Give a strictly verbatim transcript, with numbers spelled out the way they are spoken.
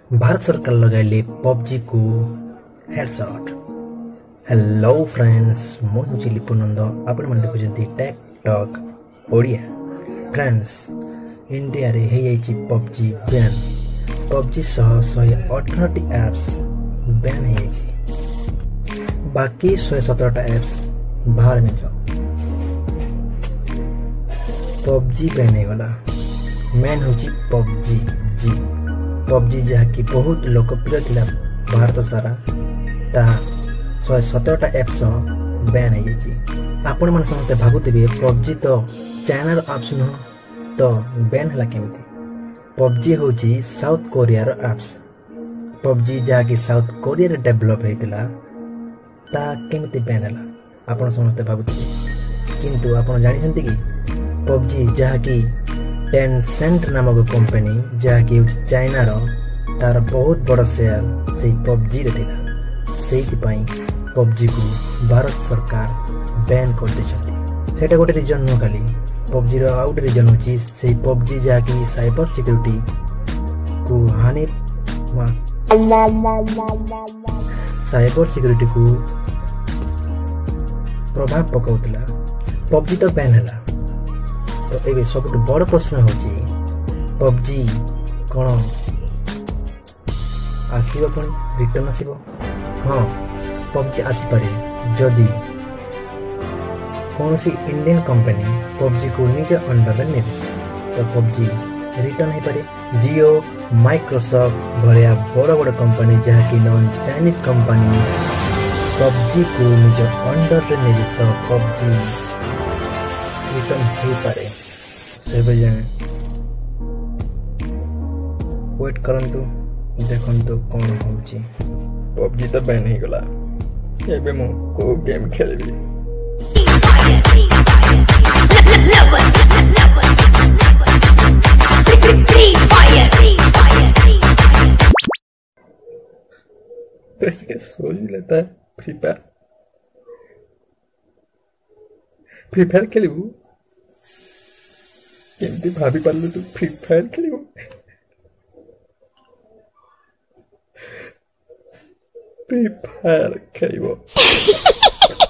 भारत सरकार लगाइले पबजी को हेडशॉट। हेलो फ्रेंड्स, मु हूँ लिपुनंद। आपण मैंने देखुଛନ୍ତି tech talk Odia. Friends, India रे हे जाइछि पबजी बैन। पबजी सह शहे अठारह टी एप्स बैन हे जाइछि, बाकी शहे सत्रह टा एप्स बाहर में जाओ। पबजी बैन हे गला। मेन होची पबजी जी पबजी जहाँकि बहुत लोकप्रिय थिला भारत सारा, ताहा शहे सतरटा एप्स बैन हो जाइए। आपण मैंने समस्ते भावुवे पबजी तो चाइनार एप्स नुह तो बैन है केमिति। पबजी हूँ साउथ कोरियार एप्स। पबजी जहाँकि साउथ कोरिया डेभलप होता ता केमिति बैन है आपण समस्ते भावुवे, किंतु आपण जानिछंती कि पबजी जहाँकि टेंसेंट नामक कंपनी जहाँकि चाइना रो तार बहुत बड़ शेयर से पबजी रे थिला। सेहिपाई पबजी को भारत सरकार बैन कर देछथि। सेटा गोटे रीजन न खाली पबजी रो आउट रीजन होची से पबजी जहाँकि साइबर सिक्योरिटी को हानि साइबर सिक्योरिटी को प्रभाव पकाउतला। पबजी तो बैन हैला, तो ये सब बड़ प्रश्न होची पबजी कौन आसीबो पुणी रिटर्न आसीबो। हाँ, पबजी आसीपारे जदि कौन सी इंडियन कंपनी पबजी को निज अंडर ने तो पबजी रिटर्न हो पारे। जियो, माइक्रोसॉफ्ट भलिया बड़ बड़ कंपनी जहाँकि नॉन चाइनीज कंपनी पबजी को निज अंडर ने तो पबजी रिटर्न हो पारे। सेबे जाए वेट करंतु, देखंतु कौन होची। पबजी तो बैन हो गला, एबे मु को गेम खेलबी। के सोच लेता है फ्री फायर। फ्री फायर खेलबू केमती भाभी पारलु तू फ्री फायर खेलबू। फ्री फायर खेलबो।